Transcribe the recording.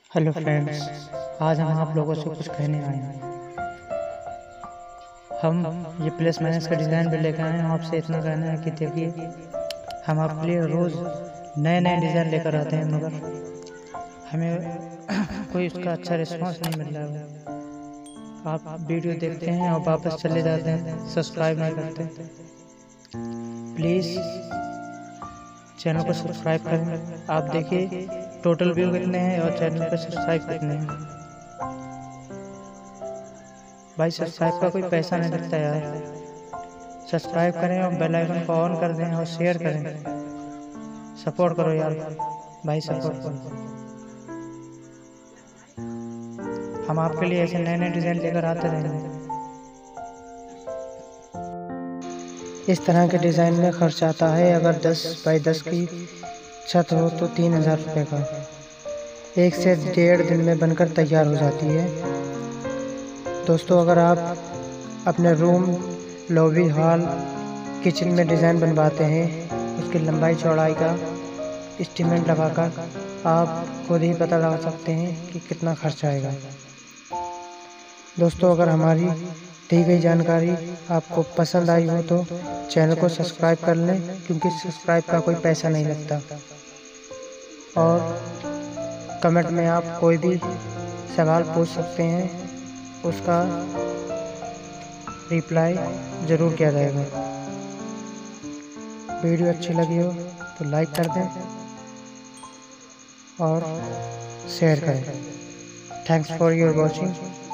Hello friends, आज हम आप लोगों से कुछ कहने आए हैं। हम ये प्लस माइनस का डिज़ाइन भी लेकर आए हैं। आपसे इतना कहना है कि देखिए, हम आपके लिए रोज़ नए नए डिज़ाइन लेकर आते हैं, मगर हमें कोई उसका अच्छा रिस्पांस नहीं मिल रहा है। आप वीडियो देखते हैं और वापस चले जाते हैं, सब्सक्राइब नहीं करते। प्लीज़ चैनल को सब्सक्राइब करें। आप देखिए टोटल व्यू कितने हैं और चैनल पर सब्सक्राइब कितने हैं। भाई सब्सक्राइब का कोई पैसा नहीं लगता यार। सब्सक्राइब करें और बेल आइकन को ऑन कर दें और शेयर करें। सपोर्ट करो यार भाई, सपोर्ट करो। हम आपके लिए ऐसे नए नए डिज़ाइन लेकर आते रहेंगे। इस तरह के डिज़ाइन में खर्च आता है, अगर 10 बाई 10 की छत हो तो 3000 रुपये का। 1 से 1.5 दिन में बनकर तैयार हो जाती है। दोस्तों, अगर आप अपने रूम, लॉबी, हॉल, किचन में डिज़ाइन बनवाते हैं, उसकी लंबाई चौड़ाई का एस्टीमेट लगाकर आप खुद ही पता लगा सकते हैं कि कितना खर्च आएगा। दोस्तों, अगर हमारी दी गई जानकारी आपको पसंद आई हो तो चैनल को सब्सक्राइब कर लें, क्योंकि सब्सक्राइब का कोई पैसा नहीं लगता। और कमेंट में आप कोई भी सवाल पूछ सकते हैं, उसका रिप्लाई ज़रूर किया जाएगा। वीडियो अच्छी लगी हो तो लाइक कर दें और शेयर करें। Thanks for your watching.